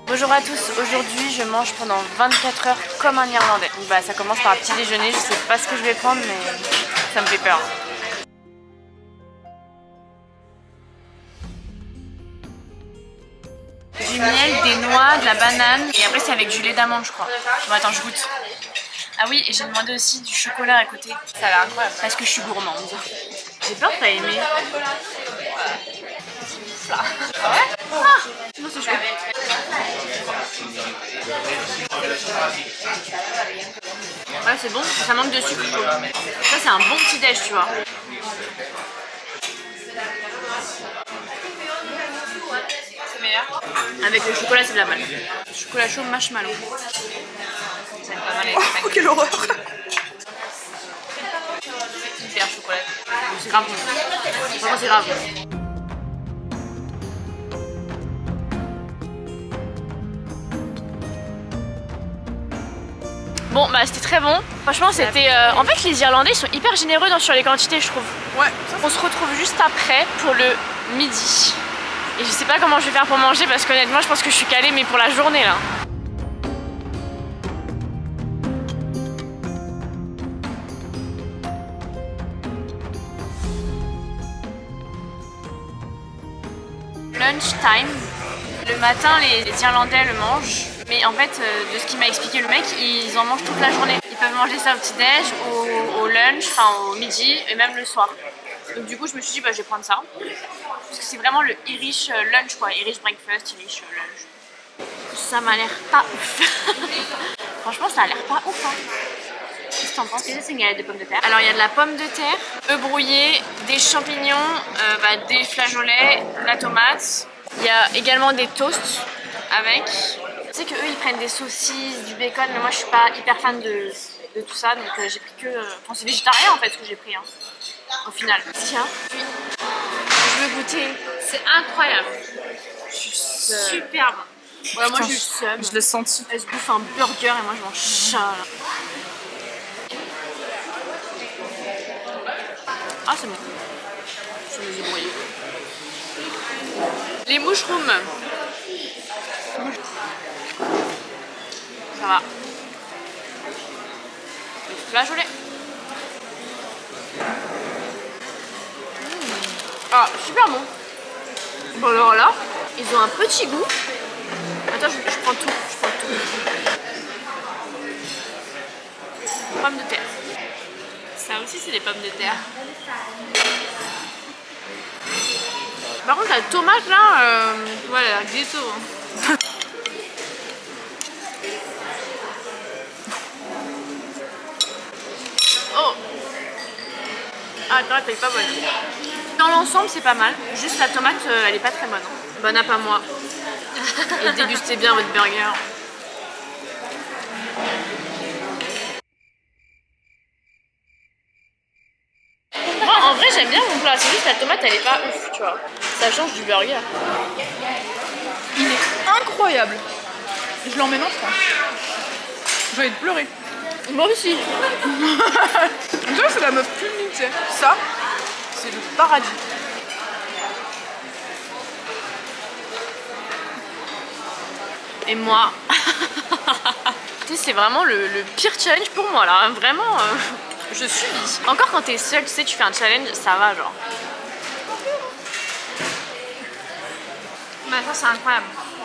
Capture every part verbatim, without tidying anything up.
Bonjour à tous, aujourd'hui je mange pendant vingt-quatre heures comme un Irlandais. Donc bah ça commence par un petit déjeuner, je sais pas ce que je vais prendre mais ça me fait peur. Du miel, des noix, de la banane et après c'est avec du lait d'amande je crois. Bon attends je goûte. Ah oui et j'ai demandé aussi du chocolat à côté. Ça a l'air incroyable parce que je suis gourmande. J'ai peur de pas aimer. Ah ouais? Ah non c'est chaud. Ouais c'est bon, ça manque de sucre chaud. Ça c'est un bon petit déj tu vois. C'est meilleur. Avec le chocolat c'est de la balle. Chocolat chaud marshmallow. Ça pas mal avec oh, quelle horreur. Super chocolat. C'est grave bon. Vraiment c'est grave. Bon bah c'était très bon, franchement c'était... Euh... En fait les Irlandais ils sont hyper généreux dans, sur les quantités je trouve. Ouais. On se retrouve juste après pour le midi. Et je sais pas comment je vais faire pour manger parce qu'honnêtement je pense que je suis calée mais pour la journée là. Lunch time. Le matin les, les Irlandais le mangent. Mais en fait, euh, de ce qu'il m'a expliqué le mec, ils en mangent toute la journée. Ils peuvent manger ça au petit-déj, au, au lunch, enfin au midi et même le soir. Donc du coup, je me suis dit, bah, je vais prendre ça. Parce que c'est vraiment le Irish lunch, quoi. Irish breakfast, Irish lunch. Ça m'a l'air pas ouf. Franchement, ça a l'air pas ouf. Hein. Qu'est-ce que t'en penses? C'est une galette de pommes de terre. Alors, il y a de la pomme de terre, œufs brouillés, des champignons, euh, bah, des flageolets, la tomate. Il y a également des toasts avec... Je sais qu'eux ils prennent des saucisses, du bacon, mais moi je suis pas hyper fan de, de tout ça donc euh, j'ai pris que... Euh... Enfin c'est végétarien en fait ce que j'ai pris hein, au final. Tiens, oui. Je veux goûter, c'est incroyable. Super bon. Voilà, moi j'ai eu le seum. Je l'ai senti. Elle se bouffe un burger et moi je mange ça là. Ah c'est bon. Je me débrouille. Les mushrooms. Ça va. Le flageolet. Mmh. Ah, super bon. Bon alors là, ils ont un petit goût. Attends, je, je prends tout. Je prends tout. Pommes de terre. Ça aussi, c'est des pommes de terre. Par contre, la tomate là, euh... ouais, elle a l'air ghetto. Hein. Oh! Ah, attends, elle est pas bonne. Dans l'ensemble, c'est pas mal. Juste la tomate, euh, elle est pas très bonne. Hein. Bonne app à moi. Et dégustez bien votre burger. Moi, en vrai, j'aime bien mon plat. C'est juste la tomate, elle est pas ouf, tu vois. Ça change du burger. Il est incroyable. Je l'emmène en France. J'ai envie de pleurer. Moi aussi. Ça, c'est la meuf culmine, tu sais. Ça, c'est le paradis. Et moi, c'est vraiment le, le pire challenge pour moi là. Vraiment, euh, je subis. Encore quand t'es seule, tu sais, tu fais un challenge, ça va genre. Bah ça c'est incroyable.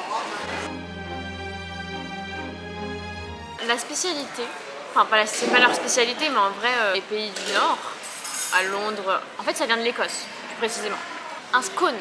La spécialité, enfin pas la, c'est pas leur spécialité, mais en vrai euh, les pays du Nord, à Londres, en fait ça vient de l'Écosse, plus précisément. Un scone.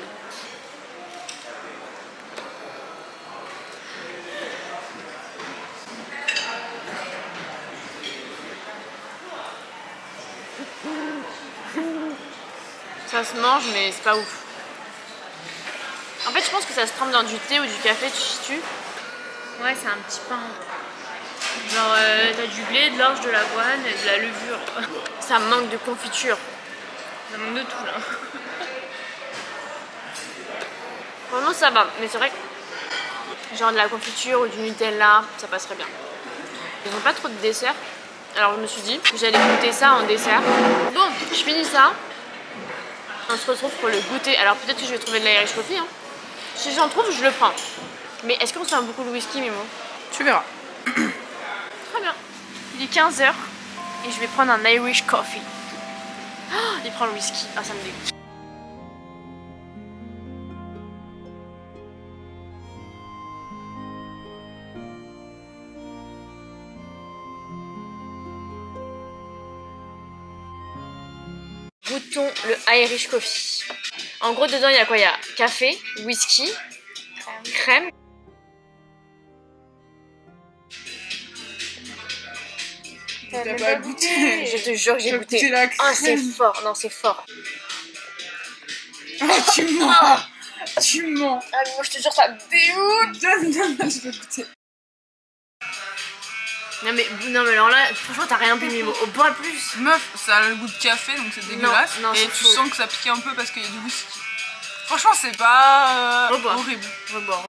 Ça se mange mais c'est pas ouf. En fait je pense que ça se trempe dans du thé ou du café, tu situes. Ouais c'est un petit pain. Genre euh, t'as du blé, de l'orge, de l'avoine et de la levure. Ça manque de confiture. Ça manque de tout là. Vraiment ça va, mais c'est vrai que genre de la confiture ou du Nutella, ça passerait bien. Ils n'ont pas trop de dessert. Alors je me suis dit que j'allais goûter ça en dessert. Bon, je finis ça. On se retrouve pour le goûter. Alors peut-être que je vais trouver de l'Irish Coffee. Hein. Si j'en trouve, je le prends. Mais est-ce qu'on se fait beaucoup de whisky, Mimo? Tu verras. Très bien. Il est quinze heures et je vais prendre un Irish coffee. Oh, il prend le whisky. Ah, ça me dégoûte. Goûtons le Irish coffee. En gros, dedans, il y a quoi? Il y a café, whisky, crème. T'as pas goûté? Je te jure que j'ai goûté. La Ah, oh, c'est fort. Non, c'est fort. Ah, tu mens. Ah. Tu mens. Ah, mais moi, je te jure, ça dégoûte. Donne, donne, donne, je vais goûter. Non mais, non mais alors là, franchement t'as rien bu, mais au bois plus. Meuf, ça a le goût de café donc c'est dégueulasse. Non, non, et tu faux. sens que ça pique un peu parce qu'il y a du whisky. Franchement c'est pas euh, horrible. Reboire.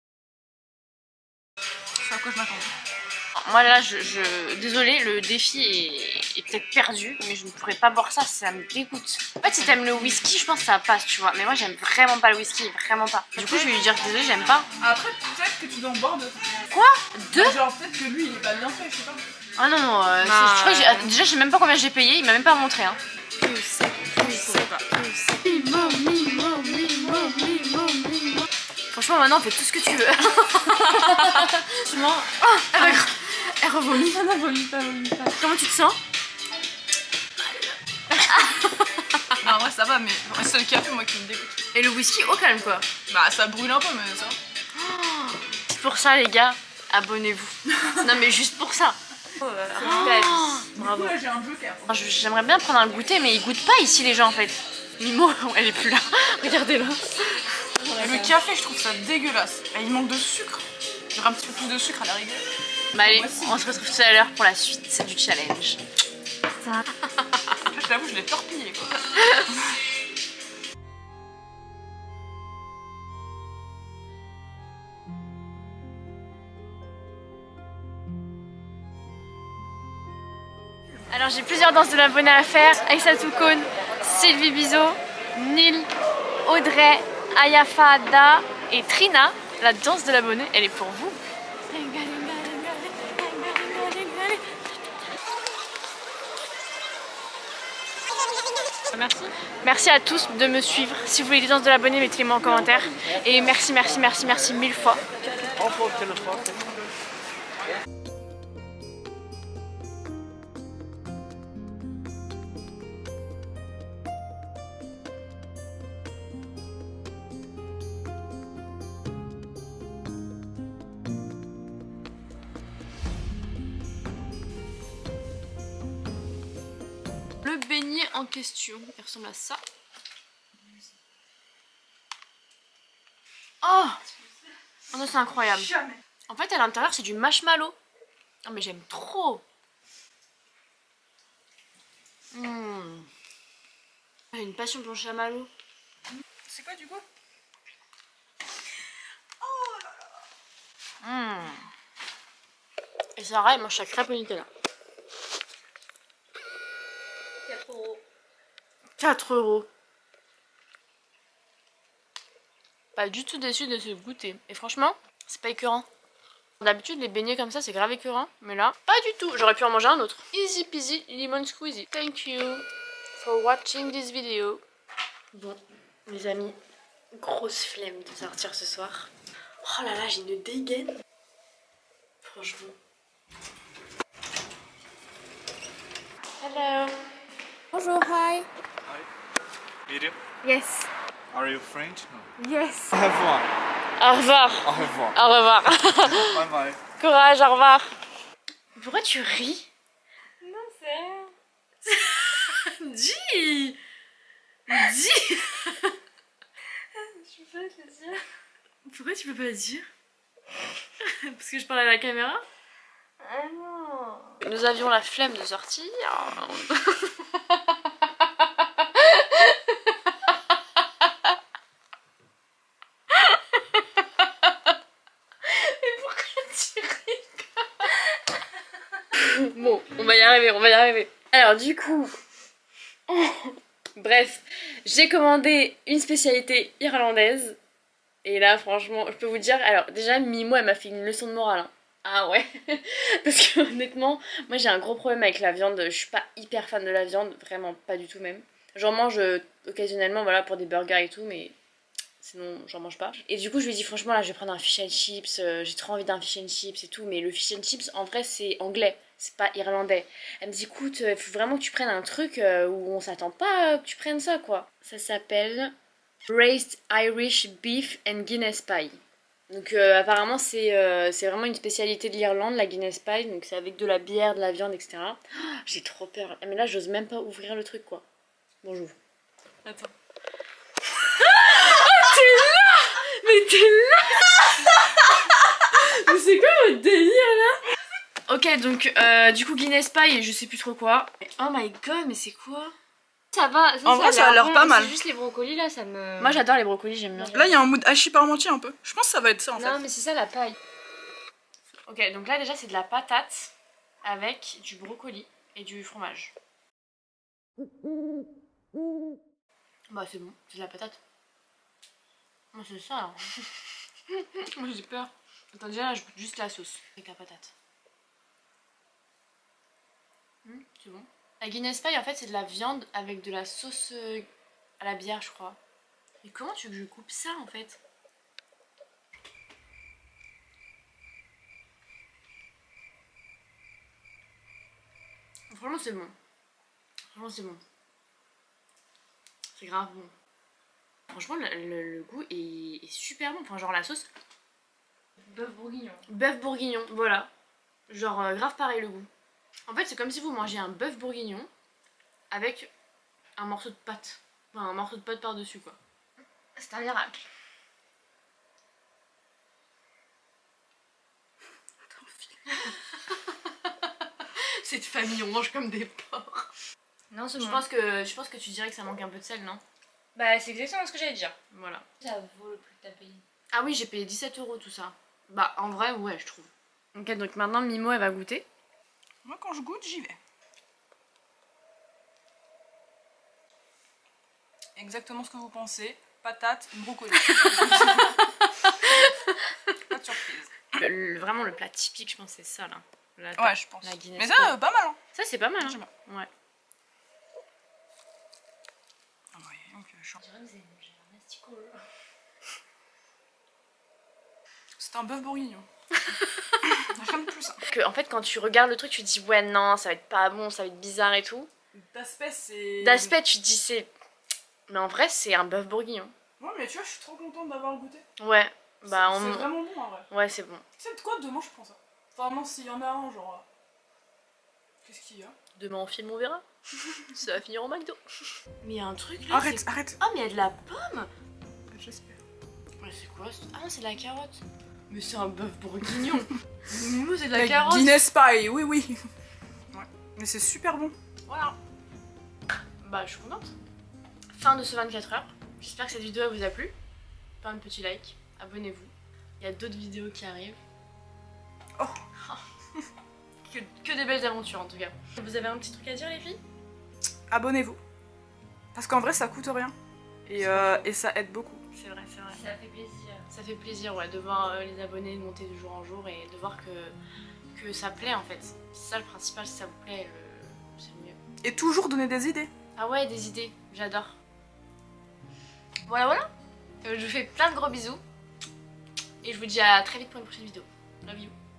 C'est à quoi je m'attendais. Moi là, je, je... désolée, le défi est, est peut-être perdu, mais je ne pourrais pas boire ça, ça me dégoûte. En fait, si t'aimes le whisky, je pense que ça passe, tu vois. Mais moi, j'aime vraiment pas le whisky, vraiment pas. Du coup, je vais lui dire que désolée, j'aime pas. Après, peut-être que tu dois en boire deux. Quoi? Deux? Genre, peut-être que lui, il est pas bien fait, je sais pas. Ah non, non, euh, bah, je crois que j'ai... déjà, je sais même pas combien j'ai payé, il m'a même pas montré. Hein. Je sais pas. Franchement, maintenant, fais tout ce que tu veux. Franchement, oh, elle, ah, elle revomit. Elle revomit pas, revomit pas. Comment tu te sens? Non, ouais, ça va, mais c'est le café, moi, qui me dégoûte. Et le whisky, au calme, quoi. Bah, ça brûle un peu, mais ça. Oh, c'est pour ça, les gars, abonnez-vous. Non, mais juste pour ça. Oh, oh, bravo. Du coup, là, j'ai un joker. J'aimerais bien prendre un goûter, mais ils goûtent pas ici, les gens, en fait. Mimo, elle est plus là. Regardez-la. Le café, je trouve ça dégueulasse. Et il manque de sucre. J'aurais un petit peu plus de sucre à la rigueur. Bah allez, on se retrouve tout à l'heure pour la suite du challenge. Ça. Je t'avoue, je l'ai torpillé, quoi. Alors j'ai plusieurs danses de l'abonné à faire. Aïssa Toukoun, Sylvie Bizot, Nil, Audrey, Ayafa, Da et Trina. La danse de l'abonné, elle est pour vous. Merci. Merci à tous de me suivre. Si vous voulez les danses de l'abonné, mettez-les-moi en commentaire. Et merci, merci, merci, merci mille fois. Le beignet en question, il ressemble à ça. Oh, oh non, c'est incroyable. En fait, à l'intérieur, c'est du marshmallow. Oh, mais j'aime trop. Mmh. J'ai une passion pour le chamallow. C'est quoi du coup? Oh là là. Mmh. Et Sarah, elle mange sa crêpe au Nutella. quatre euros. quatre euros. Pas du tout déçu de ce goûter. Et franchement, c'est pas écœurant. D'habitude, les beignets comme ça, c'est grave écœurant. Mais là, pas du tout. J'aurais pu en manger un autre. Easy peasy lemon squeezy. Thank you for watching this video. Bon, les amis, grosse flemme de sortir ce soir. Oh là là, j'ai une dégaine. Franchement. Hello. Bonjour, hi. Hi. Medium? Yes. Are you French? No. Yes. Au revoir. Au revoir. Au revoir. Au revoir. Bye bye. Courage, au revoir. Pourquoi tu ris? Non, c'est rien. Dis. Dis. Je peux pas te le dire. Pourquoi tu peux pas le dire? Parce que je parle à la caméra? Ah non. Nous avions la flemme de sortir. Bon, on va y arriver, on va y arriver. Alors du coup, bref, j'ai commandé une spécialité irlandaise Et là franchement, je peux vous dire, alors déjà Mimo elle m'a fait une leçon de morale. Hein. Ah ouais. Parce que honnêtement, moi j'ai un gros problème avec la viande, je suis pas hyper fan de la viande, vraiment pas du tout même. J'en mange euh, occasionnellement voilà pour des burgers et tout, mais sinon j'en mange pas. Et du coup je lui ai dit franchement là je vais prendre un fish and chips, euh, j'ai trop envie d'un fish and chips et tout, mais le fish and chips en vrai c'est anglais, c'est pas irlandais. Elle me dit écoute, il faut vraiment que tu prennes un truc euh, où on s'attend pas que tu prennes ça quoi. Ça s'appelle Braised Irish Beef and Guinness Pie. Donc euh, apparemment c'est euh, c'est vraiment une spécialité de l'Irlande, la Guinness Pie, donc c'est avec de la bière, de la viande, et cetera. Oh, j'ai trop peur, mais là j'ose même pas ouvrir le truc quoi. Bon j'ouvre. Attends. T'es là! Mais t'es là! Mais c'est quoi votre délire là? Ok donc euh, du coup Guinness Pie et je sais plus trop quoi. Oh my god mais c'est quoi? Ça va, ça, en ça vrai ça a l'air bon, pas mal. C'est juste les brocolis là ça me... Moi j'adore les brocolis, j'aime bien. Là il y a un mood hachis parmentier un peu. Je pense que ça va être ça en non, fait. Non mais c'est ça la paille. Ok donc là déjà c'est de la patate avec du brocoli et du fromage. Bah c'est bon, c'est de la patate. Moi c'est ça. Hein. Moi j'ai peur. Attends déjà là je goûte juste la sauce avec la patate. Mmh, c'est bon. La Guinness Pie en fait c'est de la viande avec de la sauce euh, à la bière je crois. Mais comment tu veux que je coupe ça en fait? Franchement c'est bon. Franchement c'est bon. C'est grave bon. Franchement le, le, le goût est, est super bon. Enfin genre la sauce. Bœuf bourguignon. Bœuf bourguignon, voilà. Genre euh, grave pareil le goût. En fait c'est comme si vous mangez un bœuf bourguignon avec un morceau de pâte. Enfin un morceau de pâte par dessus quoi. C'est un miracle. Cette famille on mange comme des porcs. Non c'est je bon. pense que je pense que tu dirais que ça manque un peu de sel non? Bah c'est exactement ce que j'allais dire. Voilà. Ça vaut le prix que t'as payé. Ah oui j'ai payé dix-sept euros tout ça. Bah en vrai ouais je trouve. Ok donc maintenant Mimo elle va goûter. Moi quand je goûte j'y vais. Exactement ce que vous pensez. Patate, brocoli. Pas de surprise. Le, le, vraiment le plat typique je pense c'est ça là. La, ouais je pense. La Guinness mais ça euh, pas mal hein. Ça c'est pas mal hein. Ouais. Ah ouais, donc je suis... C'est un bœuf bourguignon. Rien de plus. Hein. Que, en fait quand tu regardes le truc tu te dis ouais non ça va être pas bon, ça va être bizarre et tout. D'aspect c'est... D'aspect tu te dis c'est... Mais en vrai c'est un bœuf bourguignon. Ouais mais tu vois je suis trop contente d'avoir goûté. Ouais. Bah c'est on... vraiment bon en vrai. Ouais c'est bon. Tu sais de quoi demain je prends ça. Vraiment s'il y en a un genre... Qu'est-ce qu'il y a? Demain on filme on verra. Ça va finir au McDo. Mais il y a un truc là. Arrête, arrête. Ah mais il y a de la pomme. J'espère. Ouais c'est quoi? Ah non c'est de la carotte. Mais c'est un bœuf bourguignon. Mimo c'est de la, la carotte. Guinness Pie, oui oui. Ouais. Mais c'est super bon. Voilà. Bah je suis contente. Fin de ce vingt-quatre heures. J'espère que cette vidéo vous a plu. Faites un petit like, abonnez-vous. Il y a d'autres vidéos qui arrivent. Oh. que, que des belles aventures en tout cas. Vous avez un petit truc à dire les filles? Abonnez-vous. Parce qu'en vrai ça coûte rien. Et, euh, et ça aide beaucoup. C'est vrai, c'est vrai. Ça fait plaisir. Ça fait plaisir ouais, de voir euh, les abonnés monter de jour en jour et de voir que, que ça plaît en fait. C'est ça le principal, si ça vous plaît, le... c'est le mieux. Et toujours donner des idées. Ah ouais, des idées, j'adore. Voilà, voilà. Euh, je vous fais plein de gros bisous. Et je vous dis à très vite pour une prochaine vidéo. Love you.